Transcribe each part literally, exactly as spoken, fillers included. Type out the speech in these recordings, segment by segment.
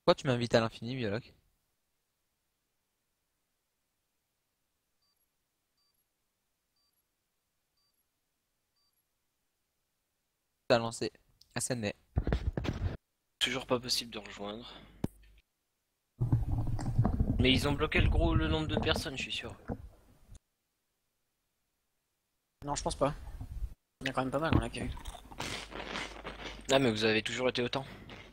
Pourquoi tu m'invites à l'infini, Bioloc? T'as lancé. Ah, ça n'est. Toujours pas possible de rejoindre. Mais ils ont bloqué le gros le nombre de personnes, je suis sûr. Non, je pense pas. Il y en a quand même pas mal dans l'accueil. Ah mais vous avez toujours été autant.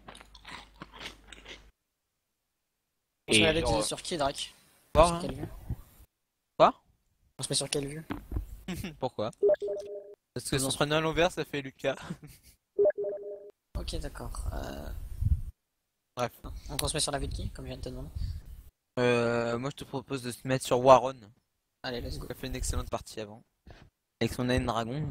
On se met Et avec genre, sur qui, Drake? Quoi, Sur hein? quelle vue? Quoi? On se met sur quelle vue? Pourquoi? Parce que Nous son en- prénom à l'envers, ça fait Lucas. Ok, d'accord. Euh... Bref. Donc on se met sur la vue de qui, comme je viens de te demander? Euh, moi, je te propose de se mettre sur Warren. Allez, let's go. Il a fait une excellente partie avant. Avec son Naine Dragon.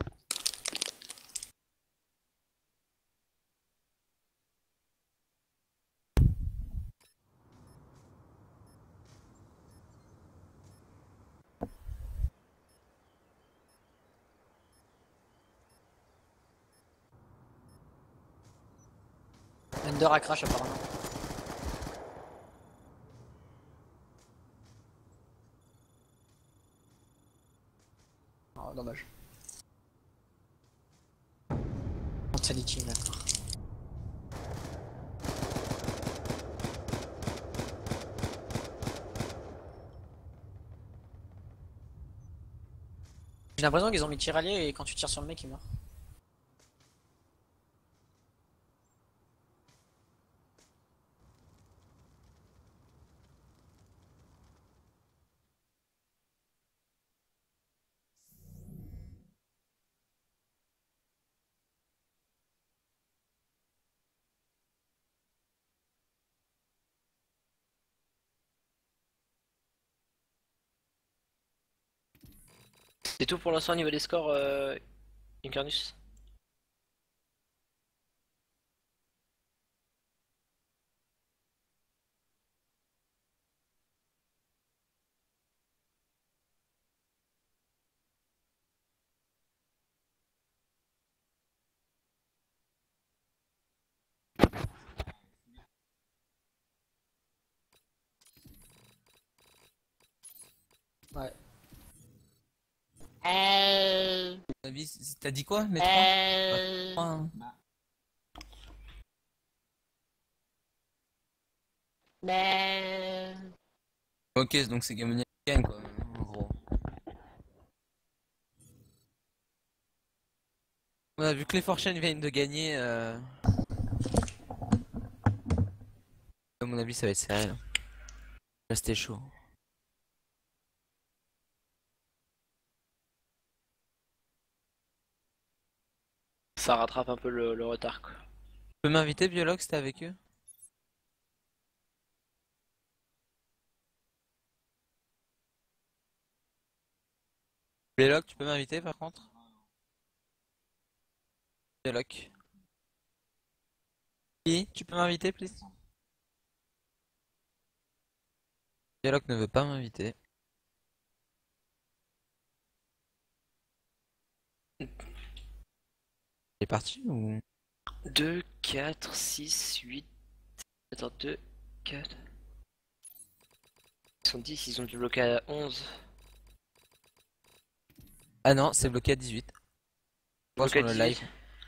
Under à crash apparemment. Oh, dommage. Mortality, d'accord. J'ai l'impression qu'ils ont mis tiralier et quand tu tires sur le mec il meurt. c'est tout pour l'instant au niveau des scores, euh, Incarnus. Ouais. Euh... T'as dit quoi? Mais trois? Euh... Trois, hein. Euh... Ok, donc c'est Gamonia qui gagne, quoi. En gros. On a vu que les Fortunes viennent de gagner. Euh... À mon avis, ça va être serré, là. Là, c'était chaud. Ça rattrape un peu le, le retard quoi. Tu peux m'inviter, Biologue, si t'es avec eux? Biologue, tu peux m'inviter, par contre? Biologue. Oui, tu peux m'inviter, please? Biologue ne veut pas m'inviter. Il est parti ou... deux, quatre, six, huit. Attends, deux, quatre. Ils sont dix, ils ont dû bloquer à onze. Ah non, c'est bloqué à dix-huit. Je vois Bloqué sur à le dix-huit. live.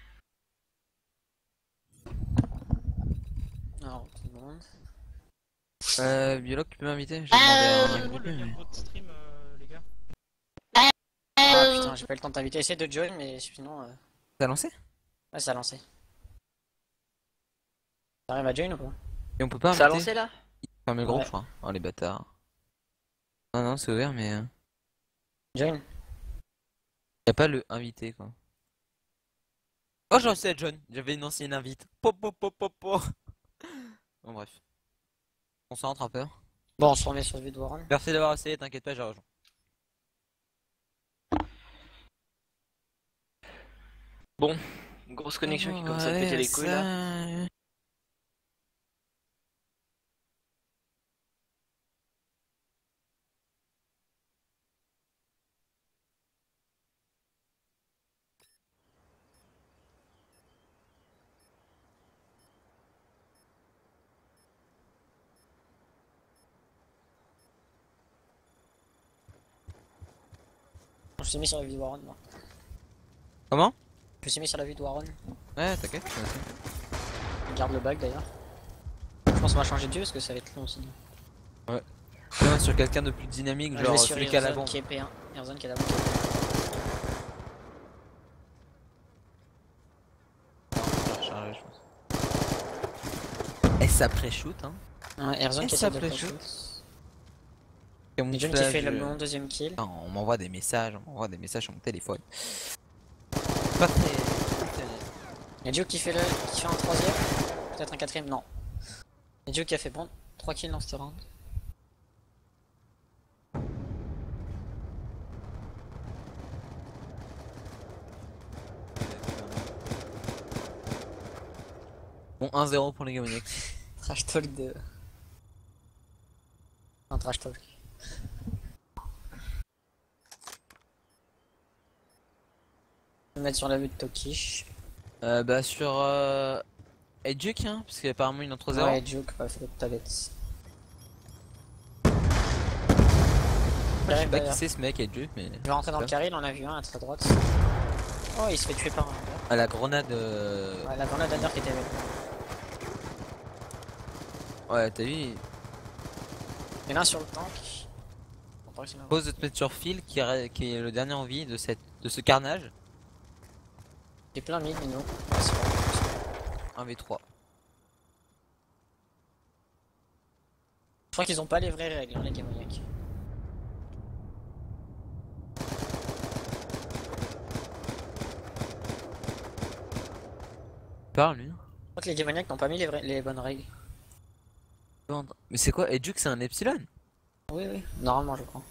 Alors, tout le monde. Euh, Biologue, tu peux m'inviter? J'ai demandé à un C'est quoi le M V P, lien mais... de votre stream, euh, les gars? Ah putain, j'ai pas eu le temps de t'inviter. Essaye de join, mais sinon. Euh... T'as lancé? Ouais, ça a lancé. T'arrives à join ou pas? Et on peut pas Ça a inviter? lancé là? Fermé le groupe, Ouais. je crois. Oh, les bâtards. Non, non, c'est ouvert, mais... euh, Join. Y a pas le invité, quoi. Oh, j'en sais, John. J'avais une ancienne invite. Pop, pop, pop, pop, pop. Bon, bref. On s'entre un peu. Bon, on se remet sur le vue de Warren. Merci d'avoir essayé, t'inquiète pas, j'ai rejoint. Bon, grosse connexion qui commence à me péter Ouais, les couilles là. ça... je t'ai mis sur la vue de Warren, moi. Comment? Je t'ai mis sur la vue de Warren. Ouais, t'inquiète, je suis là-dessus. Garde le bac d'ailleurs. Je pense qu'on va changer de vue parce que ça va être long aussi. Ouais. Ouais, sur quelqu'un de plus dynamique, Ouais, je genre vais sur celui qui a la Airzone bombe. qui est P un. Airzone qui a la bombe. Non, je vais recharger, je pense. Et ça pré-shoot, hein. Ouais, Airzone Et qui ça essaie de plaît pré-shoot. Comme Et John qui flash, fait le euh, bon deuxième kill. non, on m'envoie des messages, on m'envoie des messages sur mon téléphone. Pas très fonctionnel. Et Joe qui fait le. qui fait un troisième. Peut-être un quatrième, non. Et Joe qui a fait bon. trois kills dans ce round. Bon, un zéro pour les Gamoniacs. Trash talk de. Un trash talk. Je vais mettre sur la vue de Tokish. Euh, bah sur euh... Edjuk, hein, parce qu'apparemment il est en trois zéro. Ouais, Joe qui a fait le tablette. Je sais pas qui c'est ce mec Edjuk, mais... Je vais rentrer dans le carré, il en a vu un à très droite. Oh, il se fait tuer par un. À la grenade... Euh... Ouais, la grenade Under qui était avec. Ouais, t'as vu, Il y en a un sur le tank. On parle sur la- pose de te mettre sur Phil qui, est- qui est le dernier en vie de, cette... de ce carnage. J'ai plein mid, mais non. Ouais, c'est bon. un v trois. Je crois qu'ils ont pas les vraies règles, hein, les Gamoniacs. Parle lui. Je crois que les Gamoniacs n'ont pas mis les, vrais... les bonnes règles. Mais c'est quoi, Edjuk c'est un epsilon? Oui, oui. Normalement, je crois.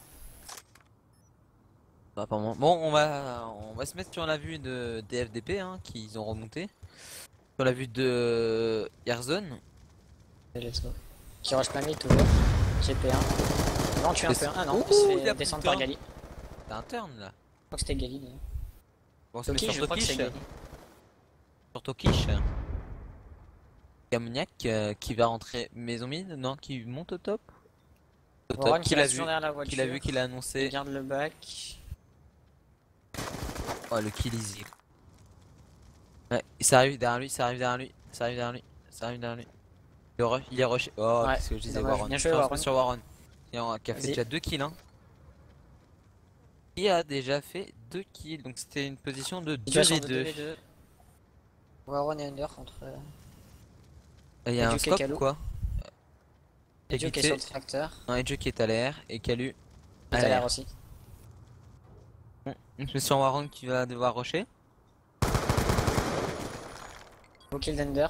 Bah, apparemment. Bon, on va on va se mettre sur la vue de D F D P hein, qu'ils ont remonté. Sur la vue de Airzone. Et let's go. Qui rush pas mid, tout vert. J'ai P un. Non, tu es un Des- P un. Ah non, Ouh, il se il fait a pris descendre le par temps. Gali. T'as un turn là. Je crois que c'était Gali d'ailleurs. Bon, on se met Tokish, sur je crois que c'est Tokish. Gali. Sur Tokish. Gamoniac euh, qui va rentrer maison mid, non, qui monte au top. Au top, Warren qui qui l'a reste vu, toujours derrière la qui voiture. l'a vu, qui l'a Il annoncé. garde le back. Oh le kill easy. Ouais, ça arrive derrière lui, ça arrive derrière lui, ça arrive derrière lui, ça arrive derrière lui. Il est rush, il est rushé. Oh, Ouais, qu'est-ce que je disais, dommage. Warren. Bien joué, Enfin, on se Warren. met sur Warren. Et on- qui a fait Vas-y. déjà deux kills, hein. Qui a déjà fait deux kills, donc c'était une position de deux Situation v de deux. deux v deux. Warren et Under contre. euh, Il y a un Edjuk et scope Kalou. ou quoi? Et Joe qui est sur le tracteur. Un Edge qui est à l'air et Kalu Il à est à l'air l'air. aussi. Bon, donc je me suis en Warren qui va devoir rusher. Beau kill d'Under.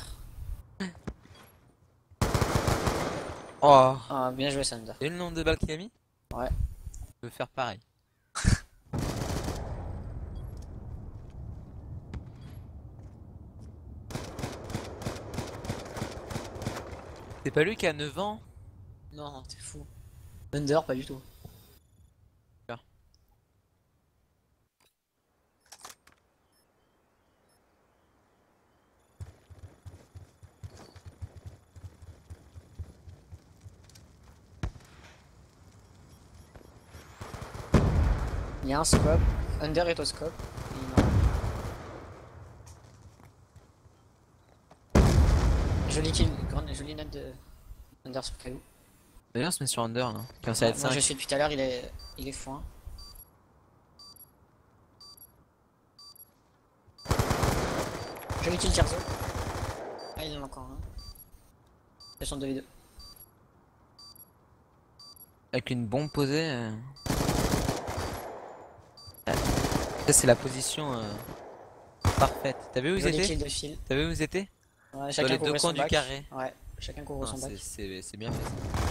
Oh, Ah, bien joué, Thunder. et le nombre de balles qu'il a mis? Ouais. Je veux faire pareil. C'est pas lui qui a neuf ans? Non, t'es fou. Under, pas du tout. Super. Il y a un scope. Under est au scope. Et non. Joli kill, grande, jolie note de Under sur Kalou. D'ailleurs, on se met sur Under là. Quand ça Ouais, va être moi je cinq. suis depuis tout à l'heure, il est, il est foin. Joli kill Kerzo. Ah, il en a encore un. Station deux v deux. Avec une bombe posée. euh. Ouais. Ça, c'est la position euh, parfaite. T'as vu où ils Joli étaient? kill de fil. T'as vu où ils étaient? Ouais, Dans chacun les deux couvrait coins son du bac. carré. Ouais, chacun couvre Non, son c'est- bac. C'est c'est bien fait ça.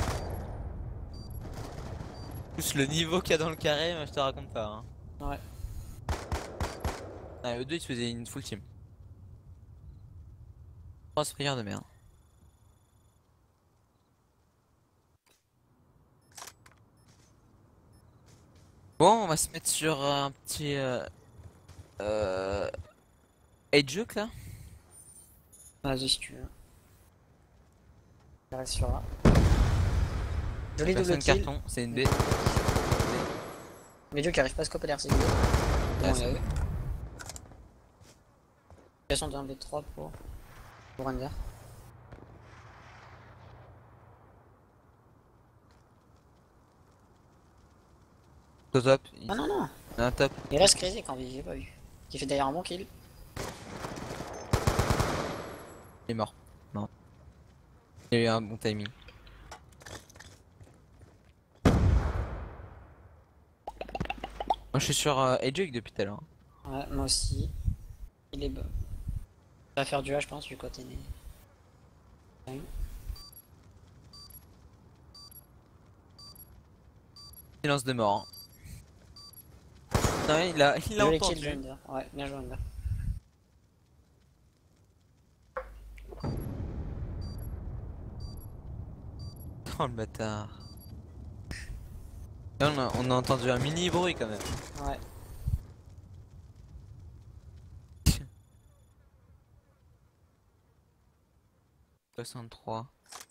Plus le niveau qu'il y a dans le carré, moi, je te raconte pas. Hein. Ouais. Ah, eux deux ils se faisaient une full team. Trois prières de merde. Bon, on va se mettre sur un petit euh, euh, Edjuk là. Vas-y si tu veux. Ça reste sur A. Joli double Personne kill. carton, c'est une B. Les deux qui arrivent pas à scoper l'air, c'est good. Bon, Ouais, il y a c'est eux. Situation d'un V trois pour, pour Under. Au top. Il... Ah non, non, il a un top. il reste crazy quand j'ai pas vu. Qui fait d'ailleurs un bon kill. Il est mort. Non. Il a eu un bon timing. Moi je suis sur euh, Edge depuis tout à l'heure. Ouais, moi aussi. Il est bon. Ça va faire du A, je pense, vu côté né. Silence de mort. Hein. Non, il a, il a Joli kill entendu. de Under. Ouais, bien joué Under. Oh le bâtard. Là, on, a, on a entendu un mini bruit quand même. Ouais. soixante-trois.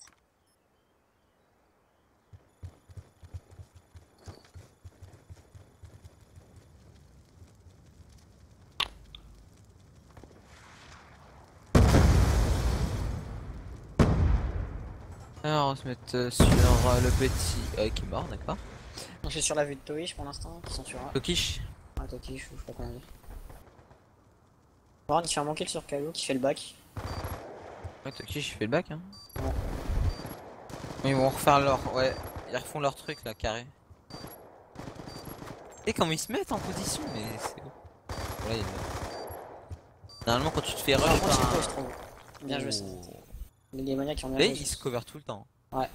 Alors on va se mettre euh, sur euh, le petit euh, qui est mort, d'accord. Donc je suis sur la vue de Toish pour l'instant, qui sont sur A. Tokish. Ah, Tokish, je sais pas comment dire. Warren qui fait un bon kill sur Kalo, qui fait le back. Ouais, Tokish il fait le bac hein. Ouais. Ils vont refaire leur... Ouais, ils refont leur truc là, carré. Et comment ils se mettent en position, mais c'est beau. Voilà, il... Normalement quand tu te fais rush Par contre, par c'est un... Toish trop. Bien joué ça. Oh. Les démoniaques qui ont bien Et joué. ils se cover tout le temps. Ouais.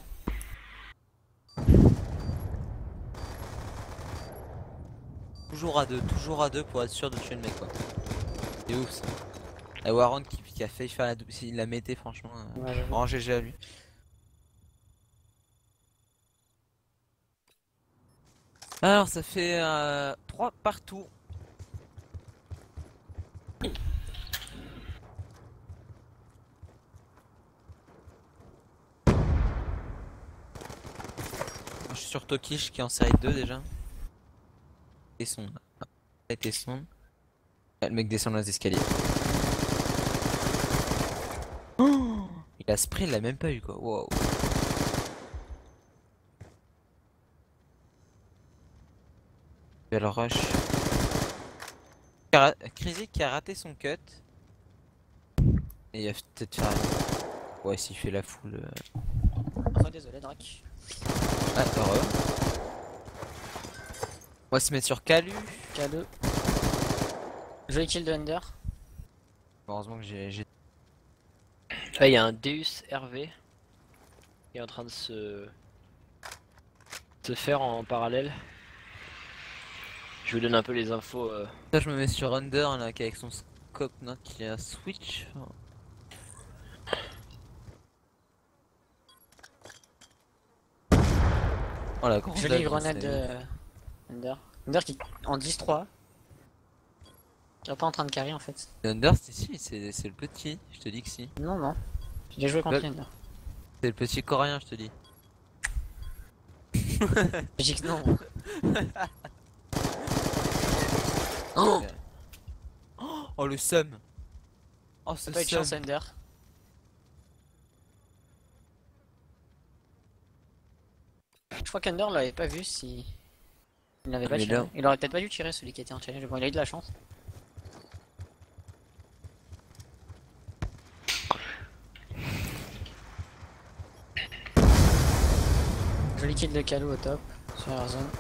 Toujours à deux, toujours à deux pour être sûr de tuer le mec quoi. C'est ouf ça. La Warren qui, qui a failli faire la double, s'il la mettait franchement, euh, Ouais, j'avoue. grand G G à lui. Alors ça fait euh, trois partout. Je suis sur Tokish qui est en série deux déjà. Et son. Et Tesson. Le mec descend dans les escaliers. Oh, il a spray, il l'a même pas eu quoi. Wow. Belle rush. Cara- Crazy qui a raté son cut. Et il va peut-être faire. Ouais, s'il fait la foule. euh, Oh, désolé, Drac. Ah, heureux. On va se mettre sur Kalu. K deux. Joli kill de Under. Heureusement que j'ai. j'ai- Là, il y a un Deus R V qui est en train de se, se faire en parallèle. Je vous donne un peu les infos. euh. Ça, je me mets sur Under là, qui est avec son scope non, qui a switch. Oh la grande Jolie dalle, grenade c'est- de Under. Under qui en dix trois. Qui est pas en train de carry en fait. Under, c'est si, c'est c'est le petit, je te dis que si. Non, non. J'ai déjà joué contre Le- Under. C'est le petit coréen, je te dis. J'ai dit que non. Oh, Oh le seum. Oh ce c'est pas eu de seum. chance Under. Je crois qu'Under l'avait pas vu si. Il l'avait pas Mais tiré. là- Il aurait peut-être pas dû tirer celui qui était en challenge. Bon, il a eu de la chance. Joli kill de Kalo au top sur la zone.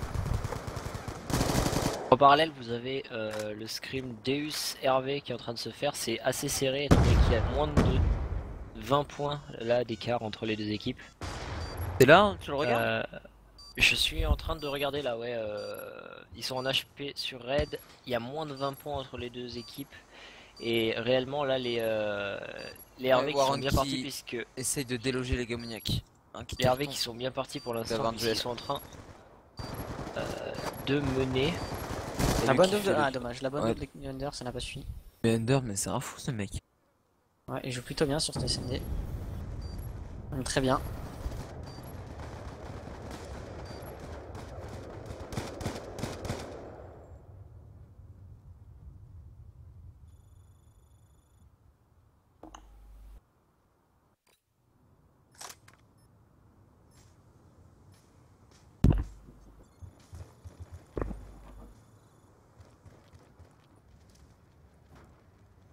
En parallèle, vous avez euh, le scrim Deus R V qui est en train de se faire. C'est assez serré, étant donné qu'il y a moins de vingt points là d'écart entre les deux équipes. C'est là, hein, tu le regardes Euh, je suis en train de regarder là, ouais. euh, ils sont en H P sur Red. Il y a moins de vingt points entre les deux équipes. Et réellement, là, les, euh, les R V Ouais, qui sont Warren bien qui- partis, puisque Essaye de déloger les gamoniaques. Un qui les R V carton. qui sont bien partis pour D'avoir l'instant, un duel. ils sont en train euh, de mener. C'est La lui bonne qui double fait de... le- Ah, dommage. La bonne Ouais. double de Under, ça n'a pas suffi. Mais Under, mais c'est un fou ce mec. Ouais, il joue plutôt bien sur ce S N D. Donc, très bien.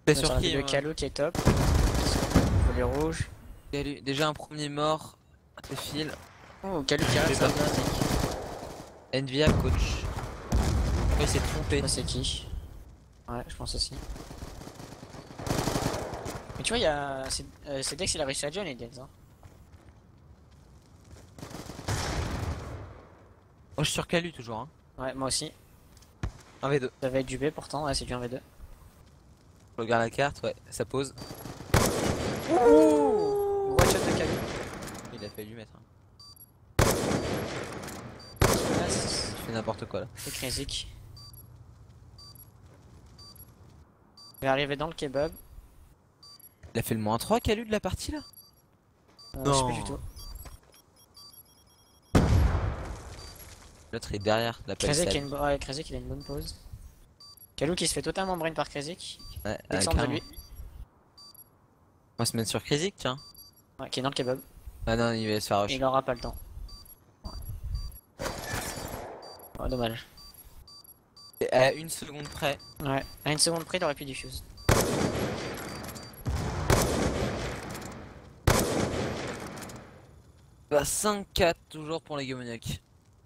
T'es Sur la surpris, vidéo hein. Calo qui est top. Volet rouge. Calu- Déjà un premier mort. C'est fil. Oh, Calo qui reste pas à base. Envia coach. Oh, il s'est trompé. Ça c'est qui? Ouais, je pense aussi. Mais tu vois, il y a. C'est euh, c'est Dex, il a réussi à John et Dex. Hein. Oh, je suis sur Calu toujours. Hein. Ouais, moi aussi. un v deux. Ça va être du B pourtant, ouais, c'est du un v deux. Je regarde la carte, ouais, ça pose. Ouh Gros shot de Calo. Il a failli lui mettre. Hein. Là, c'est Il fait n'importe quoi là. c'est Kresic. Il va arriver dans le kebab. Il a fait le moins trois Calu de la partie là. Euh, Non. Je sais plus du tout. L'autre est derrière la Kresic, palissade. il a une... ouais, Kresic, il a une bonne pause. Kalou qui se fait totalement brain par Kresic. Ouais, Exemple de carrément. lui. On va se mettre sur Kresic, tiens. Ouais, qui est dans le kebab. Ah non, il va se faire rush. Il aura pas le temps. Ouais. Oh, dommage. Et à une seconde près. Ouais, à une seconde près, il aurait pu diffuse. Bah cinq quatre toujours pour les Gamoniacs.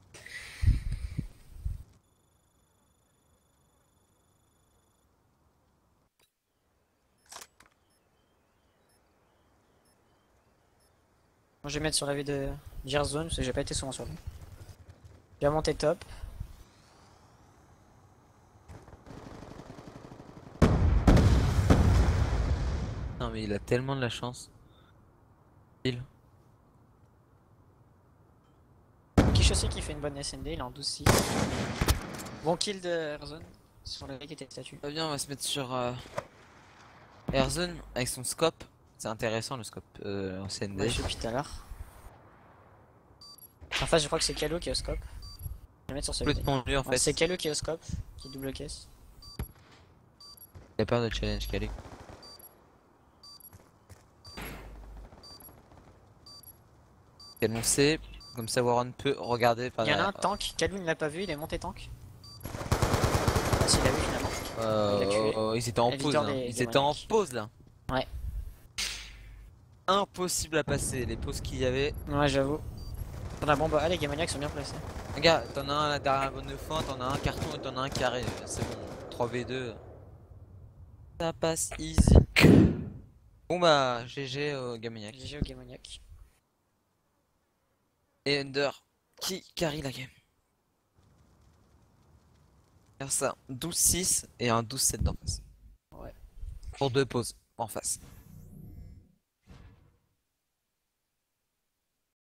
Moi, je vais mettre sur la vie de Gerzone parce que j'ai pas été souvent sur lui. Il va monter top. Non mais il a tellement de la chance. Il. Kish aussi qui fait une bonne S N D, il est en douze six. Bon kill de Gerzone sur le mec qui était statue. Très bien, on va se mettre sur euh, Airzone avec son scope. C'est intéressant le scope euh, en C N D. Ouais, je suis depuis tout à l'heure. En face, je crois que c'est Kalo qui est au scope. Je vais mettre sur celui-là. Complètement lui en Ouais, fait. c'est Kalo qui est au scope, qui double caisse. Il a peur de challenge Calu. Annoncé, comme ça Warren peut regarder par Il y en a un derrière. tank, Kalo ne l'a pas vu, il est monté tank. Ah, s'il l'a vu finalement. Euh, il a tué. oh, ils étaient en La pause victoire là. des- Ils des étaient en Maniacs. pause là. Ouais. Impossible à passer les pauses qu'il y avait. Ouais, j'avoue. Sur la bombe, ah, les Gamoniacs sont bien placés. Regarde, t'en as un là derrière la bonne de fin, t'en as un carton et t'en as un carré. C'est bon, trois v deux. Ça passe easy. Bon bah, G G au Gamoniac. G G au Gamoniac. Et Under qui carry la game. Faire ça, douze six et un douze sept d'en face. Ouais. Pour deux pauses en face.